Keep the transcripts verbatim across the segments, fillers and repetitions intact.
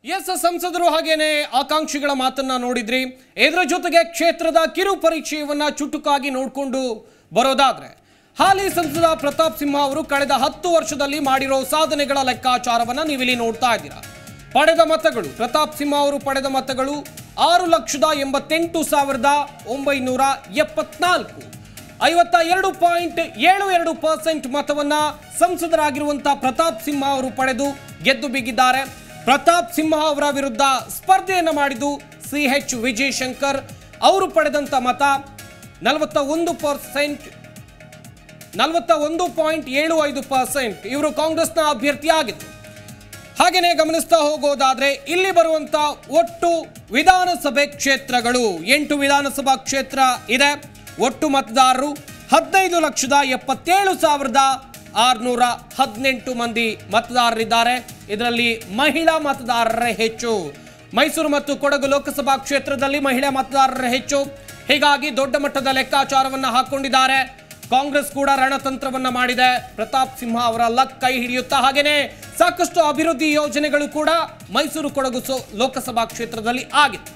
S ಸಂಸದರು ಹಾಗೇನೆ ಆಕಾಂಕ್ಷಿಗಳ ಮಾತನ್ನ ನೋಡಿದ್ರಿ. ಇದರ ಜೊತೆಗೆ ಕ್ಷೇತ್ರದ ಕಿರು ಪರಿಚಯವನ್ನ ಚುಟುಕಾಗಿ ನೋಡಿಕೊಂಡು ಬರೋದಾದ್ರೆ ಹಾಲಿ ಸಂಸದ ಪ್ರತಾಪ್ ಸಿಂಹ ಅವರು ಕಳೆದ ಹತ್ತು ವರ್ಷದಲ್ಲಿ ಮಾಡಿರೋ ಸಾಧನೆಗಳ ಲೆಕ್ಕಾಚಾರವನ್ನ ನೀವಿಲ್ಲಿ ನೋಡ್ತಾ ಇದ್ದೀರಾ. ಪಡೆದ ಮತಗಳು ಪ್ರತಾಪ್ ಸಿಂಹ ಅವರು ಪಡೆದ ಮತಗಳು ಆರು ಲಕ್ಷದ ಎಂಬತ್ತೆಂಟು ಸಾವಿರದ ಒಂಬೈನೂರ ಎಪ್ಪತ್ನಾಲ್ಕು ಐವತ್ತ ಎರಡು ಪಾಯಿಂಟ್ ಏಳು ಎರಡು ಪರ್ಸೆಂಟ್ ಮತವನ್ನ ಸಂಸದರಾಗಿರುವಂತಹ ಪ್ರತಾಪ್ ಸಿಂಹ ಅವರು ಪಡೆದು ಗೆದ್ದು ಬಿಗಿದ್ದಾರೆ. ಪ್ರತಾಪ್ ಸಿಂಹ ಅವರ ವಿರುದ್ಧ ಸ್ಪರ್ಧೆಯನ್ನು ಮಾಡಿದ್ದು ಸಿ ಎಚ್ ವಿಜಯಶಂಕರ್ ಅವರು ಪಡೆದಂತ ಮತ ನಲವತ್ತ ಒಂದು ಪರ್ಸೆಂಟ್ ನಲವತ್ತ ಒಂದು ಪಾಯಿಂಟ್ ಏಳು ಐದು ಪರ್ಸೆಂಟ್ ಇವರು ಕಾಂಗ್ರೆಸ್ನ ಅಭ್ಯರ್ಥಿಯಾಗಿತ್ತು. ಹಾಗೆಯೇ ಗಮನಿಸ್ತಾ ಹೋಗೋದಾದ್ರೆ ಇಲ್ಲಿ ಬರುವಂತ ಒಟ್ಟು ವಿಧಾನಸಭೆ ಕ್ಷೇತ್ರಗಳು ಎಂಟು ವಿಧಾನಸಭಾ ಕ್ಷೇತ್ರ ಇದೆ. ಒಟ್ಟು ಮತದಾರರು ಹದಿನೈದು ಲಕ್ಷದ ಎಪ್ಪತ್ತೇಳು ಸಾವಿರದ ಆರುನೂರ ಹದಿನೆಂಟು ಮಂದಿ ಮತದಾರರಿದ್ದಾರೆ. ಇದರಲ್ಲಿ ಮಹಿಳಾ ಮತದಾರರೇ ಹೆಚ್ಚು. ಮೈಸೂರು ಮತ್ತು ಕೊಡಗು ಲೋಕಸಭಾ ಕ್ಷೇತ್ರದಲ್ಲಿ ಮಹಿಳಾ ಮತದಾರರೇ ಹೆಚ್ಚು. ಹೀಗಾಗಿ ದೊಡ್ಡ ಮಟ್ಟದ ಲೆಕ್ಕಾಚಾರವನ್ನು ಹಾಕೊಂಡಿದ್ದಾರೆ. ಕಾಂಗ್ರೆಸ್ ಕೂಡ ರಣತಂತ್ರವನ್ನ ಮಾಡಿದೆ. ಪ್ರತಾಪ್ ಸಿಂಹ ಅವರ ಲಕ್ ಕೈ ಹಿಡಿಯುತ್ತಾ ಹಾಗೇನೆ ಸಾಕಷ್ಟು ಅಭಿವೃದ್ಧಿ ಯೋಜನೆಗಳು ಕೂಡ ಮೈಸೂರು ಕೊಡಗು ಲೋಕಸಭಾ ಕ್ಷೇತ್ರದಲ್ಲಿ ಆಗಿದೆ.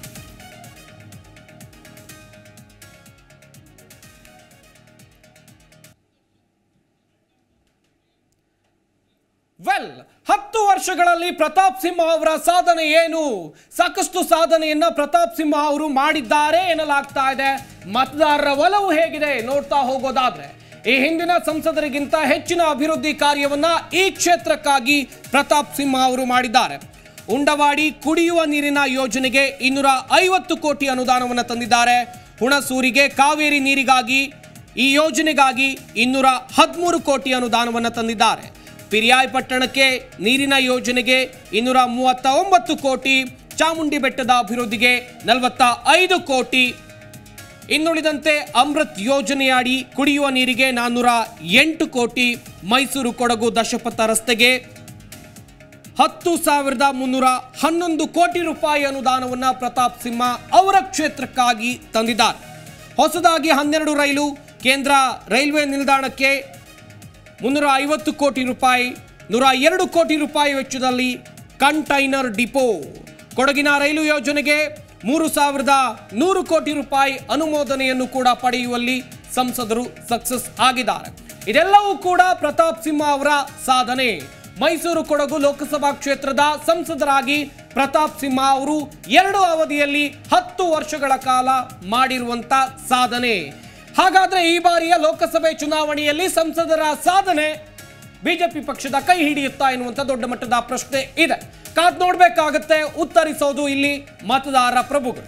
ವೆಲ್ ಹತ್ತು ವರ್ಷಗಳಲ್ಲಿ ಪ್ರತಾಪ್ ಸಿಂಹ ಅವರ ಸಾಧನೆ ಏನು? ಸಾಕಷ್ಟು ಸಾಧನೆಯನ್ನ ಪ್ರತಾಪ್ ಸಿಂಹ ಅವರು ಮಾಡಿದ್ದಾರೆ ಎನ್ನಲಾಗ್ತಾ ಇದೆ. ಮತದಾರರ ಒಲವು ಹೇಗಿದೆ ನೋಡ್ತಾ ಹೋಗೋದಾದ್ರೆ ಈ ಹಿಂದಿನ ಸಂಸದರಿಗಿಂತ ಹೆಚ್ಚಿನ ಅಭಿವೃದ್ಧಿ ಕಾರ್ಯವನ್ನ ಈ ಕ್ಷೇತ್ರಕ್ಕಾಗಿ ಪ್ರತಾಪ್ ಸಿಂಹ ಅವರು ಮಾಡಿದ್ದಾರೆ. ಉಂಡವಾಡಿ ಕುಡಿಯುವ ನೀರಿನ ಯೋಜನೆಗೆ ಇನ್ನೂರ ಐವತ್ತು ಕೋಟಿ ಅನುದಾನವನ್ನು ತಂದಿದ್ದಾರೆ. ಹುಣಸೂರಿಗೆ ಕಾವೇರಿ ನೀರಿಗಾಗಿ ಈ ಯೋಜನೆಗಾಗಿ ಇನ್ನೂರ ಹದಿಮೂರು ಕೋಟಿ ಅನುದಾನವನ್ನು ತಂದಿದ್ದಾರೆ. ಪಿರಿಯಾಯ್ ಪಟ್ಟಣಕ್ಕೆ ನೀರಿನ ಯೋಜನೆಗೆ ಇನ್ನೂರ ಮೂವತ್ತ ಒಂಬತ್ತು ಕೋಟಿ, ಚಾಮುಂಡಿ ಬೆಟ್ಟದ ಅಭಿವೃದ್ಧಿಗೆ ನಲವತ್ತ ಐದು ಕೋಟಿ, ಇನ್ನುಳಿದಂತೆ ಅಮೃತ್ ಯೋಜನೆಯಡಿ ಕುಡಿಯುವ ನೀರಿಗೆ ನಾನ್ನೂರ ಎಂಟು ಕೋಟಿ, ಮೈಸೂರು ಕೊಡಗು ದಶಪಥ ರಸ್ತೆಗೆ ಹತ್ತು ಸಾವಿರದ ಮುನ್ನೂರ ಹನ್ನೊಂದು ಕೋಟಿ ರೂಪಾಯಿ ಅನುದಾನವನ್ನು ಪ್ರತಾಪ್ ಸಿಂಹ ಅವರ ಕ್ಷೇತ್ರಕ್ಕಾಗಿ ತಂದಿದ್ದಾರೆ. ಹೊಸದಾಗಿ ಹನ್ನೆರಡು ರೈಲು, ಕೇಂದ್ರ ರೈಲ್ವೆ ನಿಲ್ದಾಣಕ್ಕೆ ಮುನ್ನೂರ ಐವತ್ತು ಕೋಟಿ ರೂಪಾಯಿ, ನೂರ ಎರಡು ಕೋಟಿ ರೂಪಾಯಿ ವೆಚ್ಚದಲ್ಲಿ ಕಂಟೈನರ್ ಡಿಪೋ, ಕೊಡಗಿನ ರೈಲು ಯೋಜನೆಗೆ ಮೂರು ಸಾವಿರದ ನೂರು ಕೋಟಿ ರೂಪಾಯಿ ಅನುಮೋದನೆಯನ್ನು ಕೂಡ ಪಡೆಯುವಲ್ಲಿ ಸಂಸದರು ಸಕ್ಸಸ್ ಆಗಿದ್ದಾರೆ. ಇದೆಲ್ಲವೂ ಕೂಡ ಪ್ರತಾಪ್ ಸಿಂಹ ಅವರ ಸಾಧನೆ. ಮೈಸೂರು ಕೊಡಗು ಲೋಕಸಭಾ ಕ್ಷೇತ್ರದ ಸಂಸದರಾಗಿ ಪ್ರತಾಪ್ ಸಿಂಹ ಅವರು ಎರಡು ಅವಧಿಯಲ್ಲಿ ಹತ್ತು ವರ್ಷಗಳ ಕಾಲ ಮಾಡಿರುವಂತ ಸಾಧನೆ. ಹಾಗಾದ್ರೆ ಈ ಬಾರಿಯ ಲೋಕಸಭೆ ಚುನಾವಣೆಯಲ್ಲಿ ಸಂಸದರ ಸಾಧನೆ ಬಿಜೆಪಿ ಪಕ್ಷದ ಕೈ ಹಿಡಿಯುತ್ತಾ ಎನ್ನುವಂತ ದೊಡ್ಡ ಮಟ್ಟದ ಪ್ರಶ್ನೆ ಇದೆ. ಕಾದ್ ನೋಡ್ಬೇಕಾಗತ್ತೆ. ಉತ್ತರಿಸೋದು ಇಲ್ಲಿ ಮತದಾರರ ಪ್ರಭುಗಳು.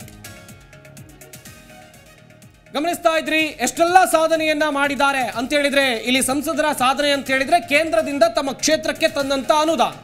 ಗಮನಿಸ್ತಾ ಇದ್ರಿ ಎಷ್ಟೆಲ್ಲ ಸಾಧನೆಯನ್ನ ಮಾಡಿದ್ದಾರೆ ಅಂತ ಹೇಳಿದ್ರೆ ಇಲ್ಲಿ ಸಂಸದರ ಸಾಧನೆ ಅಂತ ಹೇಳಿದ್ರೆ ಕೇಂದ್ರದಿಂದ ತಮ್ಮ ಕ್ಷೇತ್ರಕ್ಕೆ ತಂದಂತ ಅನುದಾನ.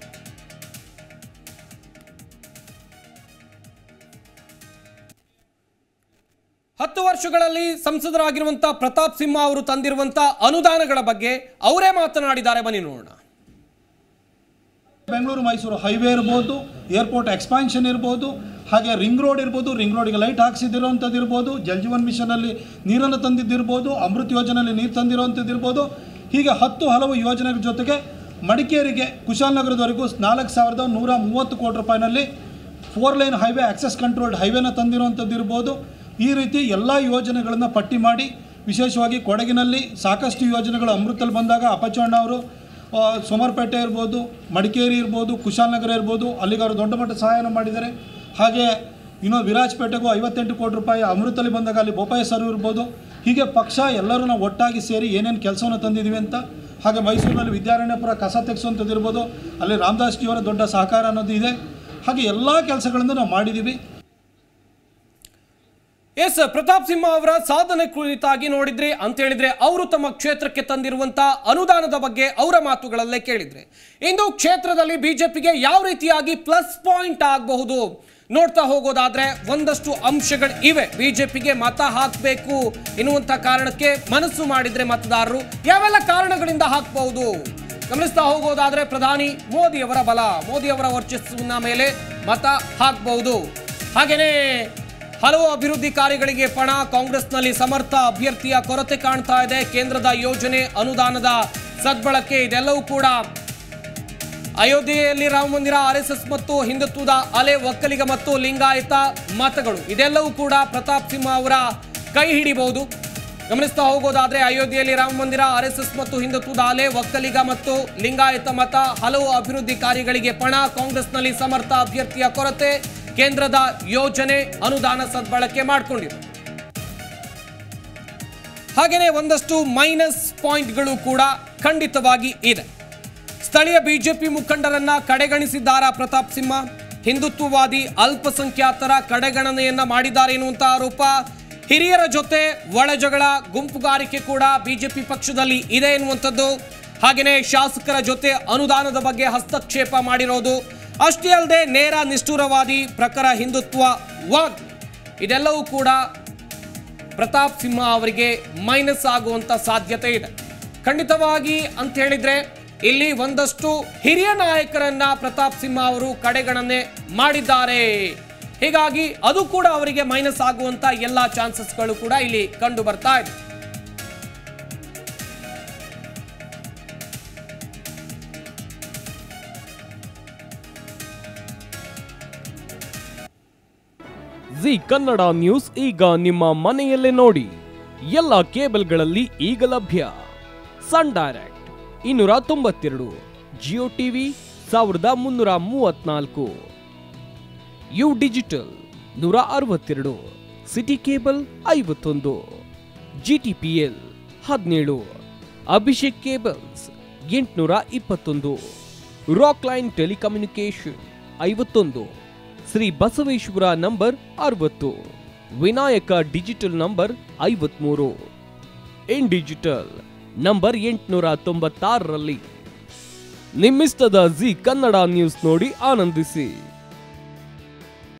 ಹತ್ತು ವರ್ಷಗಳಲ್ಲಿ ಸಂಸದರಾಗಿರುವಂತಹ ಪ್ರತಾಪ್ ಸಿಂಹ ಅವರು ತಂದಿರುವಂತಹ ಅನುದಾನಗಳ ಬಗ್ಗೆ ಅವರೇ ಮಾತನಾಡಿದ್ದಾರೆ. ಬನ್ನಿ ನೋಡೋಣ. ಬೆಂಗಳೂರು ಮೈಸೂರು ಹೈವೇ ಇರ್ಬೋದು, ಏರ್ಪೋರ್ಟ್ ಎಕ್ಸ್ಪಾನ್ಷನ್ ಇರ್ಬೋದು, ಹಾಗೆ ರಿಂಗ್ ರೋಡ್ ಇರ್ಬೋದು, ರಿಂಗ್ ರೋಡ್ಗೆ ಲೈಟ್ ಹಾಕ್ಸಿದಿರೋಂಥದ್ದು ಇರ್ಬೋದು, ಜಲ್ ಜೀವನ್ ಮಿಷನಲ್ಲಿ ನೀರನ್ನು ತಂದಿದ್ದಿರ್ಬೋದು, ಅಮೃತ್ ಯೋಜನೆಯಲ್ಲಿ ನೀರು ತಂದಿರೋವಂಥದ್ದು ಇರ್ಬೋದು. ಹೀಗೆ ಹತ್ತು ಹಲವು ಯೋಜನೆಗಳ ಜೊತೆಗೆ ಮಡಿಕೇರಿಗೆ ಕುಶಾಲನಗರದವರೆಗೂ ನಾಲ್ಕು ಸಾವಿರದ ನೂರ ಮೂವತ್ತು ಕೋಟಿ ರೂಪಾಯಿನಲ್ಲಿ four lane highway access controlled ಹೈವೇನ ತಂದಿರೋವಂಥದ್ದು ಇರ್ಬೋದು. ಈ ರೀತಿ ಎಲ್ಲ ಯೋಜನೆಗಳನ್ನು ಪಟ್ಟಿ ಮಾಡಿ ವಿಶೇಷವಾಗಿ ಕೊಡಗಿನಲ್ಲಿ ಸಾಕಷ್ಟು ಯೋಜನೆಗಳು ಅಮೃತಲ್ಲಿ ಬಂದಾಗ ಅಪ್ಪಚ್ಚಣ್ಣ ಅವರು ಸೋಮವಾರಪೇಟೆ ಇರ್ಬೋದು, ಮಡಿಕೇರಿ ಇರ್ಬೋದು, ಕುಶಾಲನಗರ ಇರ್ಬೋದು, ಅಲ್ಲಿಗೆ ಅವರು ದೊಡ್ಡ ಮಟ್ಟ ಸಹಾಯನ ಮಾಡಿದ್ದಾರೆ. ಹಾಗೆ ಇನ್ನೂ ವಿರಾಜಪೇಟೆಗೂ ಐವತ್ತೆಂಟು ಕೋಟಿ ರೂಪಾಯಿ ಅಮೃತಲ್ಲಿ ಬಂದಾಗ ಅಲ್ಲಿ ಬೋಪಾಯ ಸರು ಇರ್ಬೋದು. ಹೀಗೆ ಪಕ್ಷ ಎಲ್ಲರೂ ನಾವು ಒಟ್ಟಾಗಿ ಸೇರಿ ಏನೇನು ಕೆಲಸವನ್ನು ತಂದಿದ್ದೀವಿ ಅಂತ. ಹಾಗೆ ಮೈಸೂರಿನಲ್ಲಿ ವಿದ್ಯಾರಣ್ಯಪುರ ಕಸ ತೆಗೆಸುವಂಥದ್ದು ಇರ್ಬೋದು, ಅಲ್ಲಿ ರಾಮದಾಸ್ ಜಿಯವರ ದೊಡ್ಡ ಸಹಕಾರ ಅನ್ನೋದು ಇದೆ. ಹಾಗೆ ಎಲ್ಲ ಕೆಲಸಗಳನ್ನು ನಾವು ಮಾಡಿದ್ದೀವಿ. ಎಸ್ ಪ್ರತಾಪ್ ಸಿಂಹ ಅವರ ಸಾಧನೆ ಕುರಿತಾಗಿ ನೋಡಿದ್ರಿ ಅಂತ ಹೇಳಿದ್ರೆ ಅವರು ತಮ್ಮ ಕ್ಷೇತ್ರಕ್ಕೆ ತಂದಿರುವಂತಹ ಅನುದಾನದ ಬಗ್ಗೆ ಅವರ ಮಾತುಗಳಲ್ಲೇ ಕೇಳಿದ್ರೆ ಇಂದು ಕ್ಷೇತ್ರದಲ್ಲಿ ಬಿಜೆಪಿಗೆ ಯಾವ ರೀತಿಯಾಗಿ ಪ್ಲಸ್ ಪಾಯಿಂಟ್ ಆಗಬಹುದು ನೋಡ್ತಾ ಹೋಗೋದಾದ್ರೆ ಒಂದಷ್ಟು ಅಂಶಗಳು ಇವೆ. ಬಿಜೆಪಿಗೆ ಮತ ಹಾಕಬೇಕು ಎನ್ನುವಂತ ಕಾರಣಕ್ಕೆ ಮನಸ್ಸು ಮಾಡಿದ್ರೆ ಮತದಾರರು ಯಾವೆಲ್ಲ ಕಾರಣಗಳಿಂದ ಹಾಕಬಹುದು ಗಮನಿಸ್ತಾ ಹೋಗೋದಾದ್ರೆ ಪ್ರಧಾನಿ ಮೋದಿಯವರ ಬಲ, ಮೋದಿಯವರ ವರ್ಚಸ್ಸಿನ ಮೇಲೆ ಮತ ಹಾಕಬಹುದು. ಹಾಗೇನೇ ಹಲವು ಅಭಿವೃದ್ಧಿ ಕಾರ್ಯಗಳಿಗೆ ಪಣ, ಕಾಂಗ್ರೆಸ್ನಲ್ಲಿ ಸಮರ್ಥ ಅಭ್ಯರ್ಥಿಯ ಕೊರತೆ ಕಾಣ್ತಾ ಇದೆ. ಕೇಂದ್ರದ ಯೋಜನೆ, ಅನುದಾನದ ಸದ್ಬಳಕೆ ಇದೆಲ್ಲವೂ ಕೂಡ ಅಯೋಧ್ಯೆಯಲ್ಲಿ ರಾಮ ಮಂದಿರ, ಆರ್ ಎಸ್ ಎಸ್ ಮತ್ತು ಹಿಂದುತ್ವದ ಅಲೆ, ಒಕ್ಕಲಿಗ ಮತ್ತು ಲಿಂಗಾಯತ ಮತಗಳು ಇದೆಲ್ಲವೂ ಕೂಡ ಪ್ರತಾಪ್ ಸಿಂಹ ಅವರ ಕೈ ಹಿಡಿಬಹುದು. ಗಮನಿಸ್ತಾ ಹೋಗೋದಾದ್ರೆ ಅಯೋಧ್ಯೆಯಲ್ಲಿ ರಾಮ ಮಂದಿರ, ಆರ್ ಎಸ್ ಎಸ್ ಮತ್ತು ಹಿಂದುತ್ವದ ಅಲೆ, ಒಕ್ಕಲಿಗ ಮತ್ತು ಲಿಂಗಾಯತ ಮತ, ಹಲವು ಅಭಿವೃದ್ಧಿ ಕಾರ್ಯಗಳಿಗೆ ಪಣ, ಕಾಂಗ್ರೆಸ್ನಲ್ಲಿ ಸಮರ್ಥ ಅಭ್ಯರ್ಥಿಯ ಕೊರತೆ, ಕೇಂದ್ರದ ಯೋಜನೆ ಅನುದಾನ ಸದ್ಬಳಕೆ ಮಾಡಿಕೊಂಡಿದೆ. ಹಾಗೆಯೇ ಒಂದಷ್ಟು ಮೈನಸ್ ಪಾಯಿಂಟ್ಗಳು ಕೂಡ ಖಂಡಿತವಾಗಿ ಇದೆ. ಸ್ಥಳೀಯ ಬಿಜೆಪಿ ಮುಖಂಡರನ್ನ ಕಡೆಗಣಿಸಿದ್ದಾರಾ ಪ್ರತಾಪ್ ಸಿಂಹ? ಹಿಂದುತ್ವವಾದಿ ಅಲ್ಪಸಂಖ್ಯಾತರ ಕಡೆಗಣನೆಯನ್ನ ಮಾಡಿದ್ದಾರೆ ಎನ್ನುವಂತ ಆರೋಪ. ಹಿರಿಯರ ಜೊತೆ ಒಳಜಗಳ, ಗುಂಪುಗಾರಿಕೆ ಕೂಡ ಬಿಜೆಪಿ ಪಕ್ಷದಲ್ಲಿ ಇದೆ ಎನ್ನುವಂಥದ್ದು. ಹಾಗೆಯೇ ಶಾಸಕರ ಜೊತೆ ಅನುದಾನದ ಬಗ್ಗೆ ಹಸ್ತಕ್ಷೇಪ ಮಾಡಿರೋದು. ಅಷ್ಟೇ ಅಲ್ಲದೆ ನೇರ ನಿಷ್ಠುರವಾದಿ ಪ್ರಖರ ಹಿಂದುತ್ವವಾದಿ ಇದೆಲ್ಲವೂ ಕೂಡ ಪ್ರತಾಪ್ ಸಿಂಹ ಅವರಿಗೆ ಮೈನಸ್ ಆಗುವಂತ ಸಾಧ್ಯತೆ ಇದೆ ಖಂಡಿತವಾಗಿ ಅಂತ ಹೇಳಿದ್ರೆ. ಇಲ್ಲಿ ಒಂದಷ್ಟು ಹಿರಿಯ ನಾಯಕರನ್ನ ಪ್ರತಾಪ್ ಸಿಂಹ ಅವರು ಕಡೆಗಣನೆ ಮಾಡಿದ್ದಾರೆ. ಹೀಗಾಗಿ ಅದು ಕೂಡ ಅವರಿಗೆ ಮೈನಸ್ ಆಗುವಂತ ಎಲ್ಲಾ ಚಾನ್ಸಸ್ಗಳು ಕೂಡ ಇಲ್ಲಿ ಕಂಡು ಬರ್ತಾ ಇದೆ. ಜಿ ಕನ್ನಡ ನ್ಯೂಸ್ ಈಗ ನಿಮ್ಮ ಮನೆಯಲ್ಲೇ ನೋಡಿ. ಎಲ್ಲ ಕೇಬಲ್ಗಳಲ್ಲಿ ಈಗ ಲಭ್ಯ. ಸನ್ ಡೈರೆಕ್ಟ್ ಇನ್ನೂರ ತೊಂಬತ್ತೆರಡು, ಜಿಯೋ ಟಿವಿ ಸಾವಿರದ ಮುನ್ನೂರ ಮೂವತ್ನಾಲ್ಕು, ಯು ಡಿಜಿಟಲ್ ನೂರ ಅರವತ್ತೆರಡು, ಸಿಟಿ ಕೇಬಲ್ ಐವತ್ತೊಂದು, ಜಿಟಿಪಿಎಲ್ ಹದಿನೇಳು, ಅಭಿಷೇಕ್ ಕೇಬಲ್ಸ್ ಎಂಟುನೂರ ಇಪ್ಪತ್ತೊಂದು, ರಾಕ್ ಲೈನ್ ಟೆಲಿಕಮ್ಯುನಿಕೇಶನ್ ಐವತ್ತೊಂದು, ಶ್ರೀ ಬಸವೇಶ್ವರ ನಂಬರ್ ಅರವತ್ತು, ವಿನಾಯಕ ಡಿಜಿಟಲ್ ನಂಬರ್ ಐವತ್ಮೂರು, ಇನ್ ಡಿಜಿಟಲ್ ನಂಬರ್ ಎಂಟುನೂರ ತೊಂಬತ್ತಾರರಲ್ಲಿ. ನಿಮ್ಮಿಷ್ಟದ ಜಿ ಕನ್ನಡ ನ್ಯೂಸ್ ನೋಡಿ ಆನಂದಿಸಿ.